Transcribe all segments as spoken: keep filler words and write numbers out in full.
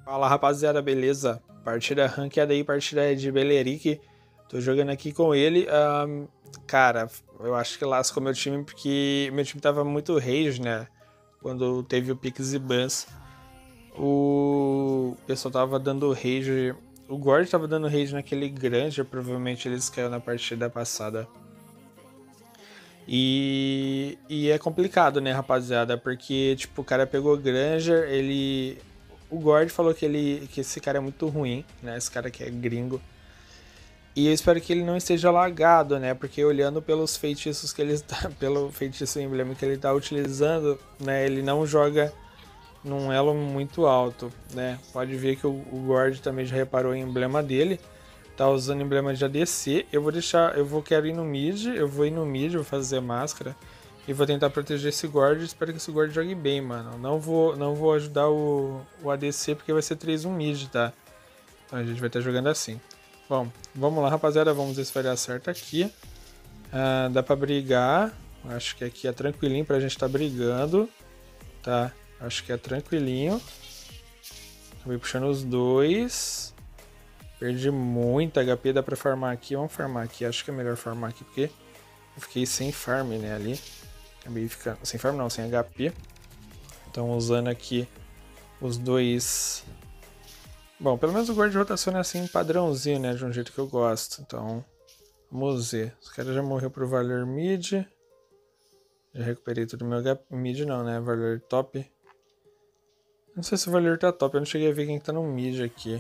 Fala rapaziada, beleza? Partida ranqueada aí, partida de Beleric. Tô jogando aqui com ele. Um, cara, eu acho que lascou meu time porque meu time tava muito rage, né? Quando teve o Pix e Bans. O pessoal tava dando rage. O Gord tava dando rage naquele Granger, provavelmente eles caiu na partida passada. E, e é complicado, né, rapaziada? Porque, tipo, o cara pegou Granger, ele. O Gord falou que, ele, que esse cara é muito ruim, né? Esse cara que é gringo. E eu espero que ele não esteja lagado, né? Porque olhando pelos feitiços que ele está. Pelo feitiço emblema que ele está utilizando, né? Ele não joga num elo muito alto, né? Pode ver que o, o Gord também já reparou o emblema dele. Tá usando emblema de A D C. Eu vou deixar. Eu vou quero ir no mid. Eu vou ir no mid, vou fazer máscara. E vou tentar proteger esse Gord. Espero que esse Gord jogue bem, mano. Não vou, não vou ajudar o, o A D C porque vai ser três um mid, tá? Então a gente vai estar jogando assim. Bom, vamos lá, rapaziada. Vamos ver se vai dar certo aqui. Ah, dá pra brigar. Acho que aqui é tranquilinho pra gente estar tá brigando. Tá? Acho que é tranquilinho. Acabei puxando os dois. Perdi muito H P, dá pra farmar aqui. Vamos farmar aqui, acho que é melhor farmar aqui, porque eu fiquei sem farm, né, ali. Acabei ficando... Sem farm não, sem H P. Então usando aqui os dois... Bom, pelo menos o guarda de rotação é assim, padrãozinho, né, de um jeito que eu gosto. Então, vamos ver. Os caras já morreu pro Valor Mid. Já recuperei todo o meu H P. Mid não, né, Valor top. Não sei se o Valor tá top, eu não cheguei a ver quem tá no mid aqui.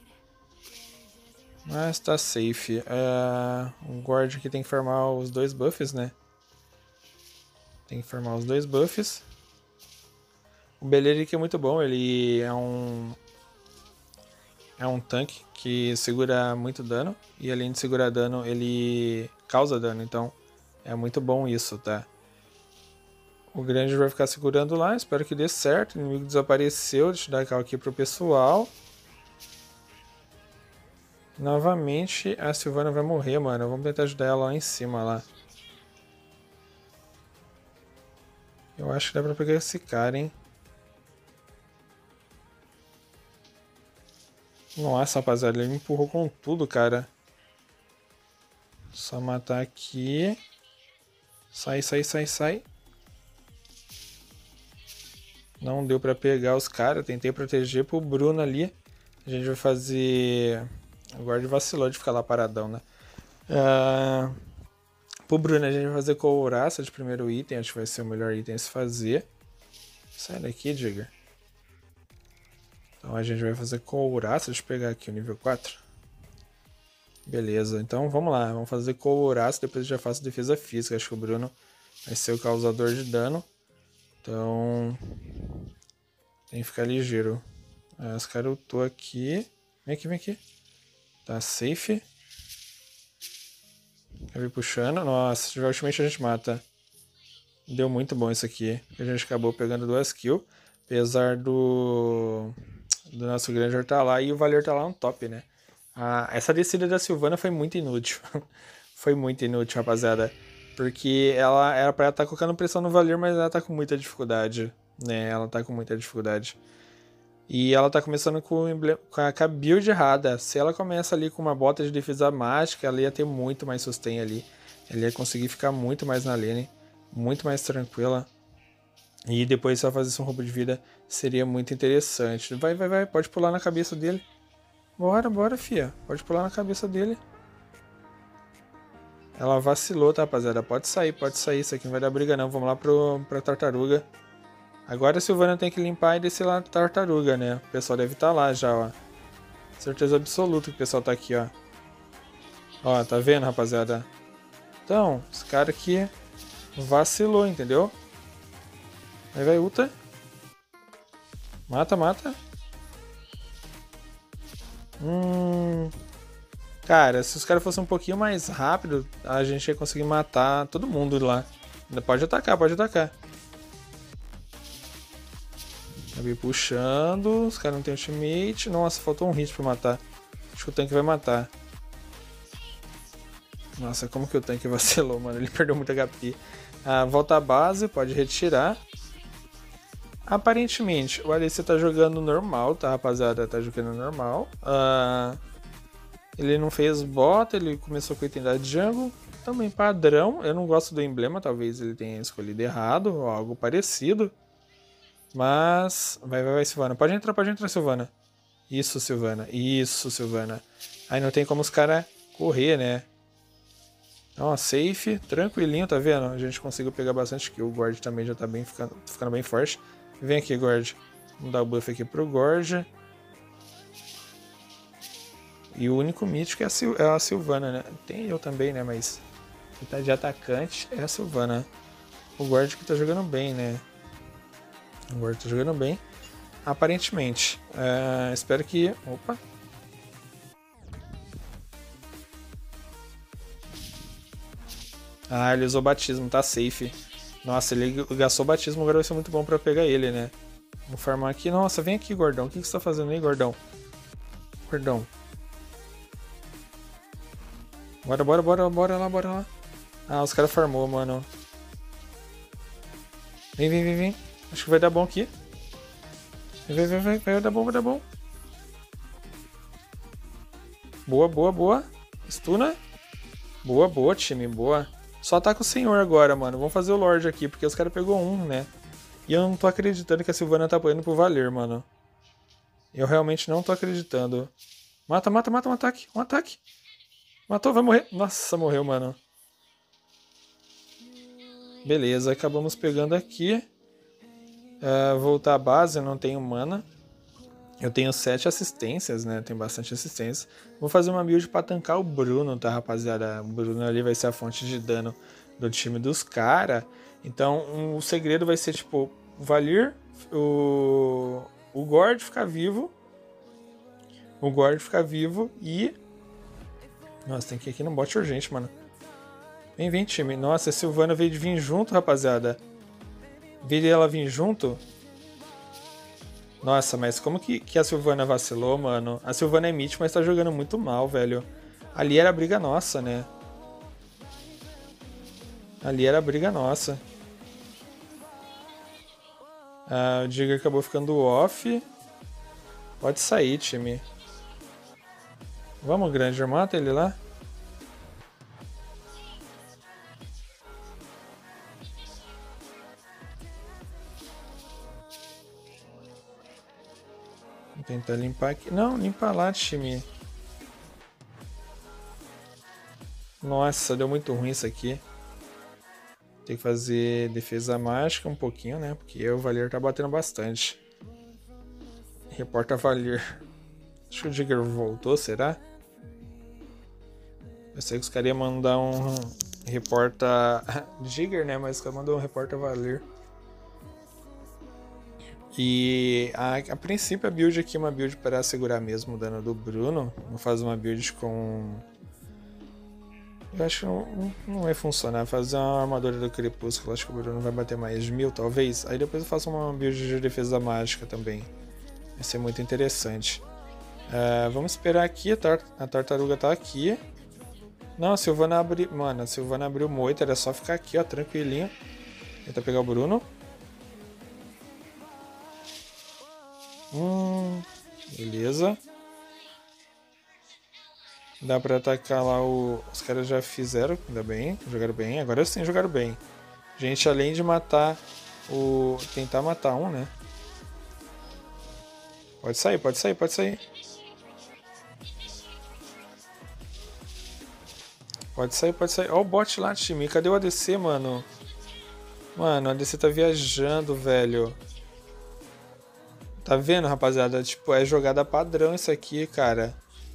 Mas tá safe. É, o guard aqui tem que farmar os dois buffs, né? Tem que farmar os dois buffs. O Beleric é muito bom, ele é um... É um tanque que segura muito dano. E além de segurar dano, ele causa dano. Então é muito bom isso, tá? O Granger vai ficar segurando lá, espero que dê certo. O inimigo desapareceu, deixa eu dar cal aqui pro pessoal. Novamente a Sylvana vai morrer, mano. Vamos tentar ajudar ela lá em cima, lá. Eu acho que dá pra pegar esse cara, hein. Nossa, rapaziada, ele me empurrou com tudo, cara. Só matar aqui. Sai, sai, sai, sai. Não deu pra pegar os caras. Tentei proteger pro Bruno ali. A gente vai fazer... O guarda vacilou de ficar lá paradão, né? Uh... Pro Bruno a gente vai fazer couraça de primeiro item. Acho que vai ser o melhor item a se fazer. Sai daqui, Digger. Então a gente vai fazer couraça. Deixa eu pegar aqui o nível quatro. Beleza, então vamos lá. Vamos fazer couraça. Depois eu já faço defesa física. Acho que o Bruno vai ser o causador de dano. Então... Tem que ficar ligeiro. Ah, os caras ultou aqui. Vem aqui, vem aqui. Tá safe. Acabei puxando. Nossa, se tiver ultimate a gente mata. Deu muito bom isso aqui. A gente acabou pegando duas kills. Apesar do... Do nosso Granger tá lá e o Valor tá lá no top, né? Ah, essa descida da Sylvana foi muito inútil. Foi muito inútil, rapaziada. Porque ela era pra ela estar tá colocando pressão no Valor, mas ela tá com muita dificuldade. Né? Ela tá com muita dificuldade. E ela tá começando com, com a build errada. Se ela começa ali com uma bota de defesa mágica, ela ia ter muito mais sustain ali. Ela ia conseguir ficar muito mais na lane. Muito mais tranquila. E depois se ela fazesse um roubo de vida, seria muito interessante. Vai, vai, vai. Pode pular na cabeça dele. Bora, bora, fia. Pode pular na cabeça dele. Ela vacilou, tá, rapaziada? Pode sair, pode sair. Isso aqui não vai dar briga, não. Vamos lá pro, pra tartaruga. Agora a Sylvana tem que limpar e descer lá na tartaruga, né? O pessoal deve estar lá já, ó. Certeza absoluta que o pessoal tá aqui, ó. Ó, tá vendo, rapaziada? Então, esse cara aqui vacilou, entendeu? Aí vai, ulta. Mata, mata. Hum... Cara, se os caras fossem um pouquinho mais rápido, a gente ia conseguir matar todo mundo lá. Pode atacar, pode atacar. Acabei puxando, os caras não tem ultimate. Nossa, faltou um hit pra matar. Acho que o tanque vai matar. Nossa, como que o tanque vacilou, mano? Ele perdeu muito H P. Ah, volta à base, pode retirar. Aparentemente, o A D C tá jogando normal, tá, rapaziada? Tá jogando normal. Uh, ele não fez bota, ele começou com item da jungle. Também padrão. Eu não gosto do emblema, talvez ele tenha escolhido errado ou algo parecido. Mas... Vai, vai, vai, Sylvana. Pode entrar, pode entrar, Sylvana. Isso, Sylvana. Isso, Sylvana. Aí não tem como os caras correr, né? Ó, safe. Tranquilinho, tá vendo? A gente conseguiu pegar bastante kill. O Gord também já tá bem, ficando, ficando bem forte. Vem aqui, Gord. Vamos dar o buff aqui pro Gord. E o único mítico é a, Sil é a Sylvana, né? Tem eu também, né? Mas que tá de atacante é a Sylvana. O Gord que tá jogando bem, né? O Gord tá jogando bem. Aparentemente. Uh, espero que... Opa! Ah, ele usou batismo, tá safe. Nossa, ele gastou batismo, agora vai ser muito bom pra pegar ele, né? Vou farmar aqui. Nossa, vem aqui, gordão. O que, que você tá fazendo aí, gordão? Gordão. Bora, bora, bora, bora lá, bora lá. Ah, os caras farmou, mano. Vem, vem, vem, vem. Acho que vai dar bom aqui. Vem, vem, vem, vai dar bom, vai dar bom. Boa, boa, boa. Stuna. Boa, boa, time, boa. Só ataca o senhor agora, mano. Vamos fazer o Lorde aqui, porque os caras pegou um, né? E eu não tô acreditando que a Sylvana tá indo pro Valer, mano. Eu realmente não tô acreditando. Mata, mata, mata, um ataque, um ataque. Matou, vai morrer. Nossa, morreu, mano. Beleza, acabamos pegando aqui. Uh, voltar à base, eu não tenho mana. Eu tenho sete assistências, né? Tem bastante assistência. Vou fazer uma build pra tancar o Bruno, tá, rapaziada? O Bruno ali vai ser a fonte de dano do time dos caras. Então, um, o segredo vai ser, tipo, o Valir, o, o Gord ficar vivo. O Gord ficar vivo e... Nossa, tem que ir aqui no bot urgente, mano. Vem, vem, time. Nossa, a Sylvana veio de vir junto, rapaziada. Veio ela vir junto... Nossa, mas como que, que a Sylvana vacilou, mano? A Sylvana é mid, mas tá jogando muito mal, velho. Ali era a briga nossa, né? Ali era a briga nossa. Ah, o Jigger acabou ficando off. Pode sair, time. Vamos, Granger, mata ele lá. Vou tentar limpar aqui. Não, limpa lá, time. Nossa, deu muito ruim isso aqui. Tem que fazer defesa mágica um pouquinho, né? Porque o Valir tá batendo bastante. Reporta Valir. Acho que o Jigger voltou, será? Eu sei que os caras iam mandar um reporta Jigger, né? Mas os caras mandou um reporta Valir. E a, a princípio a build aqui é uma build para segurar mesmo o dano do Bruno. Vou fazer uma build com... Eu acho que não, não vai funcionar. Fazer uma armadura do Crepúsculo. Acho que o Bruno vai bater mais de mil, talvez. Aí depois eu faço uma build de defesa mágica também. Vai ser muito interessante. Uh, vamos esperar aqui. A, tar a tartaruga tá aqui. Não, a Sylvana abriu... Mano, a Sylvana abriu moita. Era só ficar aqui, ó, tranquilinho. Tentar pegar o Bruno. Hum, beleza. Dá pra atacar lá o... Os caras já fizeram, ainda bem. Jogaram bem, agora sim jogaram bem. Gente, além de matar o... Tentar matar um, né? Pode sair, pode sair, pode sair. Pode sair, pode sair. Ó o bot lá, time. Cadê o A D C, mano? Mano, o A D C tá viajando, velho. Tá vendo, rapaziada? Tipo, é jogada padrão isso aqui, cara.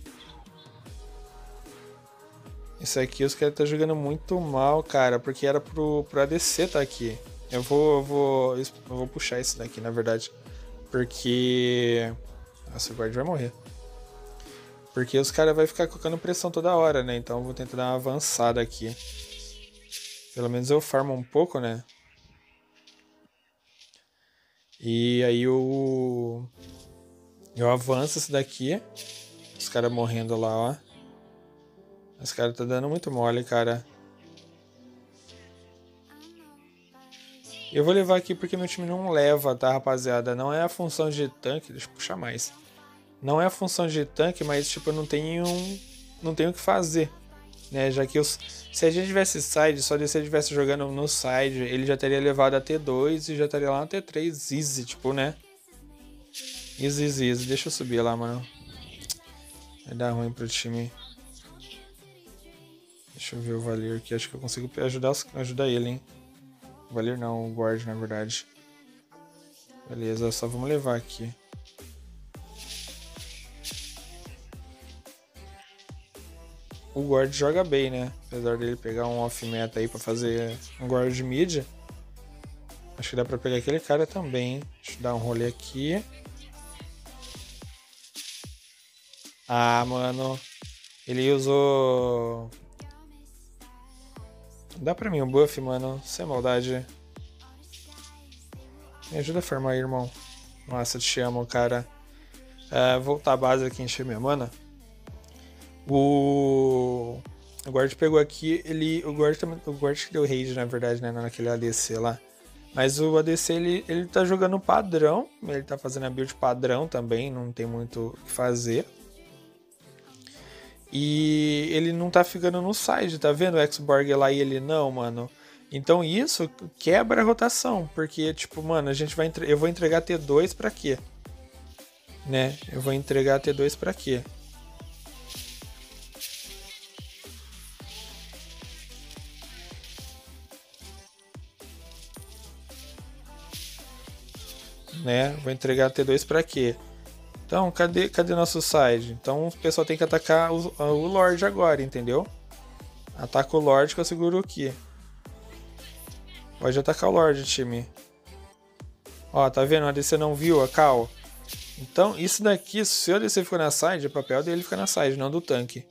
Isso aqui os caras estão jogando muito mal, cara. Porque era pro, pro A D C tá aqui. Eu vou, eu vou, eu vou puxar isso daqui, na verdade. Porque... Nossa, o guard vai morrer. Porque os caras vão ficar colocando pressão toda hora, né? Então eu vou tentar dar uma avançada aqui. Pelo menos eu farmo um pouco, né? E aí eu, eu avanço esse daqui. Os caras morrendo lá, ó. Os caras tá dando muito mole, cara. Eu vou levar aqui porque meu time não leva, tá, rapaziada? Não é a função de tanque, deixa eu puxar mais. Não é a função de tanque, mas tipo, eu não tenho, não tenho o que fazer, né? Já que eu, se a gente tivesse side, só se ele estivesse jogando no side, ele já teria levado a T dois e já estaria lá na T três, easy, tipo, né? Easy, easy, easy. Deixa eu subir lá, mano. Vai dar ruim pro time. Deixa eu ver o Valir aqui, acho que eu consigo ajudar, ajudar ele, hein? O Valir não, o Guard, na verdade. Beleza, só vamos levar aqui. O Guard joga bem, né? Apesar dele pegar um off-meta aí pra fazer um Guard mid. Acho que dá pra pegar aquele cara também, hein? Deixa eu dar um rolê aqui. Ah, mano. Ele usou... Dá pra mim um buff, mano. Sem maldade. Me ajuda a farmar aí, irmão. Nossa, te amo, cara. É, voltar à base aqui, encher minha mana. O... O Guard pegou aqui, ele... O Guard, também... o Guard que deu rage, na verdade, né? Naquele A D C lá. Mas o A D C, ele, ele tá jogando padrão. Ele tá fazendo a build padrão também. Não tem muito o que fazer. E ele não tá ficando no side, tá vendo? O X-Borg lá e ele não, mano. Então isso quebra a rotação. Porque, tipo, mano, a gente vai entre... eu vou entregar T dois pra quê? Né? Eu vou entregar T dois pra quê? Né? Vou entregar T dois pra quê? Então, cadê, cadê nosso side? Então o pessoal tem que atacar o, o Lorde agora, entendeu? Ataca o Lorde que eu seguro o Ki. Pode atacar o Lorde, time. Ó, tá vendo? A D C não viu a Cal. Então, isso daqui, se o A D C ficou na side, o papel dele fica na side, não do tanque.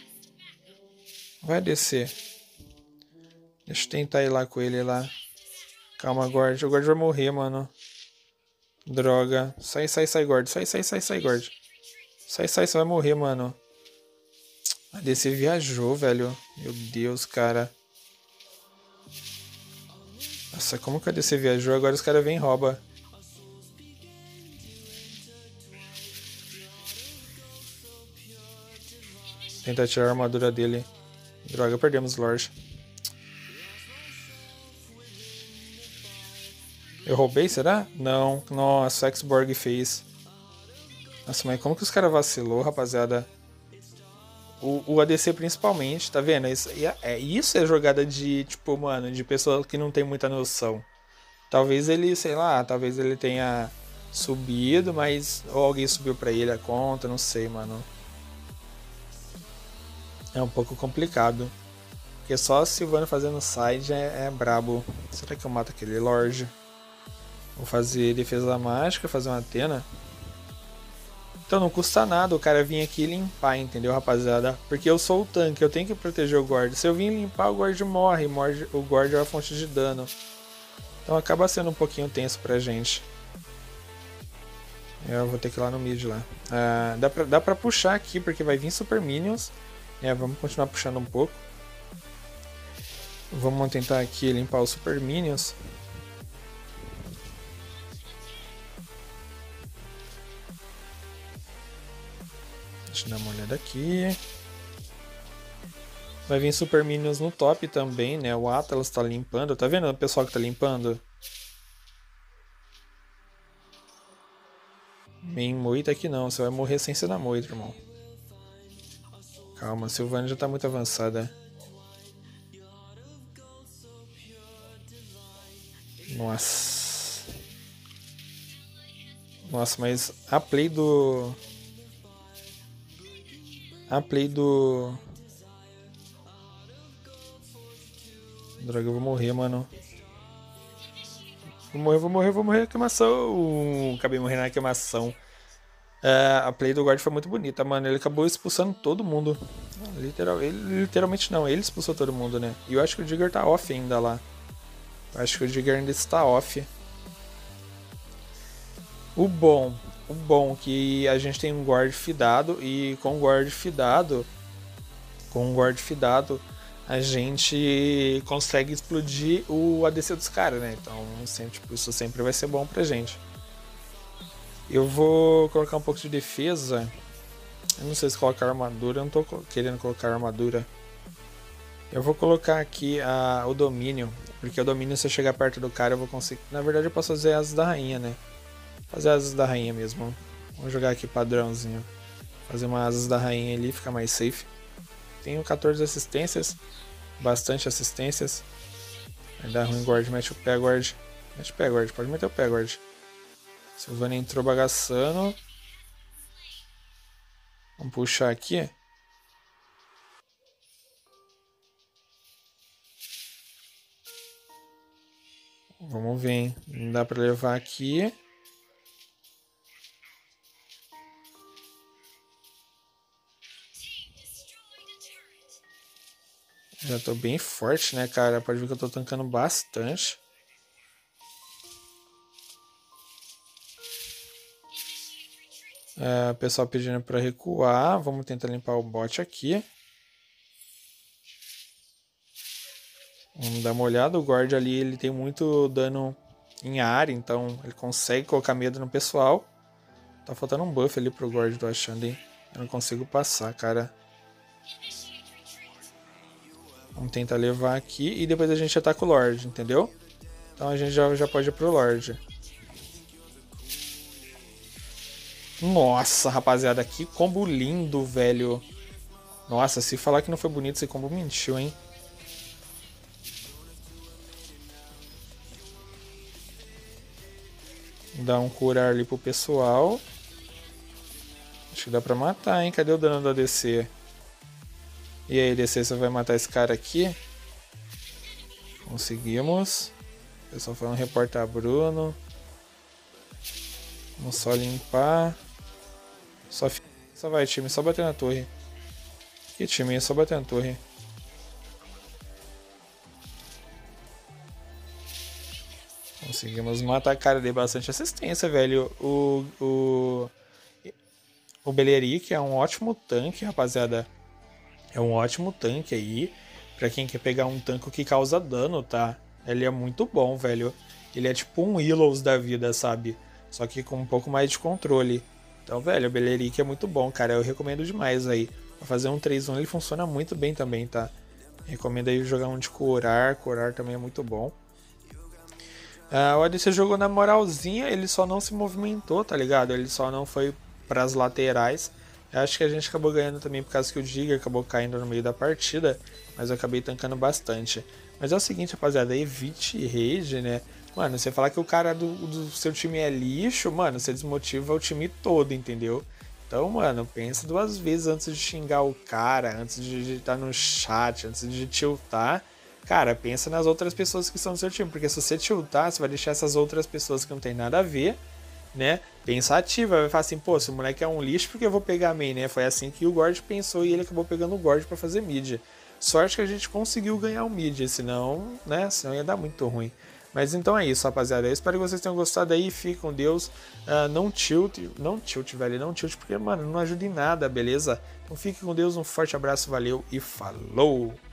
Vai descer. Deixa eu tentar ir lá com ele lá. Calma, Guard. O Guard vai morrer, mano. Droga. Sai, sai, sai, Guard. Sai, sai, sai, sai, Guard. Sai, sai, você vai morrer, mano. A D C viajou, velho. Meu Deus, cara. Nossa, como que a D C viajou? Agora os caras vêm e roubam. Tentar tirar a armadura dele. Droga, perdemos o Lorde. Eu roubei, será? Não. Nossa, o X-Borg fez. Nossa, mas como que os caras vacilou, rapaziada? O, o A D C principalmente, tá vendo? Isso é, é, isso é jogada de, tipo, mano, de pessoa que não tem muita noção. Talvez ele, sei lá, talvez ele tenha subido, mas... Ou alguém subiu pra ele a conta, não sei, mano. É um pouco complicado. Porque só a Sylvana fazendo side é, é brabo. Será que eu mato aquele Lorde? Vou fazer defesa mágica, fazer uma Athena. Então não custa nada o cara vir aqui e limpar, entendeu, rapaziada? Porque eu sou o tanque, eu tenho que proteger o Guard. Se eu vir limpar, o Guard morre, morre o Guard é uma fonte de dano. Então acaba sendo um pouquinho tenso pra gente. Eu vou ter que ir lá no mid lá. Ah, dá, pra, dá pra puxar aqui, porque vai vir Super Minions. É, vamos continuar puxando um pouco. Vamos tentar aqui limpar os Super Minions. Deixa eu dar uma olhada aqui. Vai vir Super Minions no top também, né? O Atlas tá limpando. Tá vendo o pessoal que tá limpando? Vem moita aqui não. Você vai morrer sem ser na moita, irmão. Calma, a Sylvana já tá muito avançada. Nossa. Nossa, mas a play do... A play do... Droga, eu vou morrer, mano. Vou morrer, vou morrer, vou morrer na queimação. Acabei morrendo na queimação. É, a play do Guard foi muito bonita, mano. Ele acabou expulsando todo mundo. Literal, ele, literalmente não, ele expulsou todo mundo, né? E eu acho que o Jigger tá off ainda lá. Eu acho que o Jigger ainda está off. O bom, o bom que a gente tem um guard fidado e com o guard fidado, com o guard fidado, a gente consegue explodir o A D C dos caras, né? Então sempre, tipo, isso sempre vai ser bom pra gente. Eu vou colocar um pouco de defesa. Eu não sei se colocar armadura, eu não tô querendo colocar armadura. Eu vou colocar aqui a, o domínio, porque o domínio, se eu chegar perto do cara, eu vou conseguir... Na verdade, eu posso fazer asas da rainha, né? Fazer asas da rainha mesmo. Vamos jogar aqui padrãozinho. Fazer uma asas da rainha ali, fica mais safe. Tenho quatorze assistências, bastante assistências. Vai dar ruim, guard, mete o pé, guard. Mete o pé, guard, pode meter o pé, guard. Silvana entrou bagaçando. Vamos puxar aqui. Vamos ver, hein? Não dá pra levar aqui. Já tô bem forte, né, cara? Pode ver que eu tô tancando bastante. É, o pessoal pedindo pra recuar. Vamos tentar limpar o bot aqui. Vamos dar uma olhada. O guard ali, ele tem muito dano em área, então ele consegue colocar medo no pessoal. Tá faltando um buff ali pro guard do Ashand, hein? Eu não consigo passar, cara. Vamos tentar levar aqui e depois a gente ataca o Lorde, entendeu? Então a gente já, já pode ir pro Lorde. Nossa, rapaziada, que combo lindo, velho. Nossa, se falar que não foi bonito, esse combo mentiu, hein? Dá um curar ali pro pessoal. Acho que dá pra matar, hein? Cadê o dano do A D C? E aí, A D C, você vai matar esse cara aqui? Conseguimos. O pessoal foi um reportar Bruno. Vamos só limpar. Só, só vai, time. Só bater na torre. Que time? É só bater na torre. Conseguimos matar. Cara, dei bastante assistência, velho. O... O... O Beleric é um ótimo tanque, rapaziada. É um ótimo tanque aí. Pra quem quer pegar um tanque que causa dano, tá? Ele é muito bom, velho. Ele é tipo um Willows da vida, sabe? Só que com um pouco mais de controle. Então, velho, o Beleric é muito bom, cara. Eu recomendo demais aí. Pra fazer um três um ele funciona muito bem também, tá? Recomendo aí jogar um de curar. Curar também é muito bom. Ah, o A D C jogou na moralzinha, ele só não se movimentou, tá ligado? Ele só não foi pras laterais. Eu acho que a gente acabou ganhando também por causa que o Jigger acabou caindo no meio da partida. Mas eu acabei tancando bastante. Mas é o seguinte, rapaziada, evite rage, né? Mano, você falar que o cara do, do seu time é lixo, mano, você desmotiva o time todo, entendeu? Então, mano, pensa duas vezes antes de xingar o cara, antes de estar no chat, antes de tiltar. Cara, pensa nas outras pessoas que estão no seu time, porque se você tiltar, você vai deixar essas outras pessoas que não tem nada a ver, né, pensativa, vai falar assim, pô, esse moleque é um lixo porque eu vou pegar main, né? Foi assim que o Gord pensou e ele acabou pegando o Gord pra fazer mid. Sorte que a gente conseguiu ganhar o mid, senão, né, senão ia dar muito ruim. Mas então é isso, rapaziada. Eu espero que vocês tenham gostado aí. Fique com Deus. Uh, não tilt, não tilt, velho. Não tilt, porque, mano, não ajuda em nada, beleza? Então fique com Deus. Um forte abraço, valeu e falou!